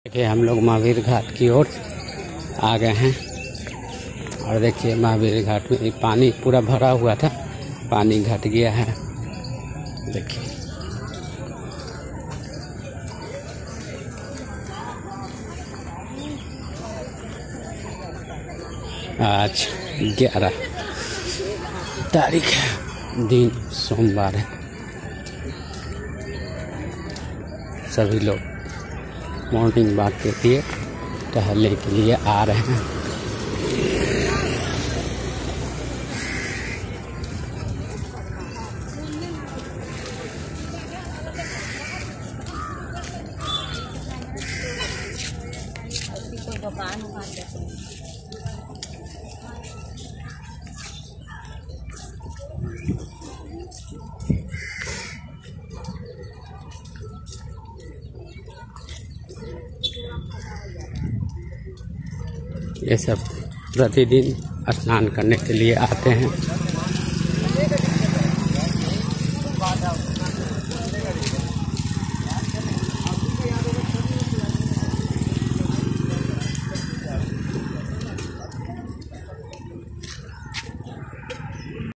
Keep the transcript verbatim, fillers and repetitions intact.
देखिए हम लोग महावीर घाट की ओर आ गए हैं और देखिए महावीर घाट में पानी पूरा भरा हुआ था, पानी घट गया है। देखिए आज ग्यारह तारीख है, दिन सोमवार है। सभी लोग मॉर्निंग वॉक के लिए टहलने के लिए आ रहे हैं। ये सब प्रतिदिन स्नान करने के लिए आते हैं।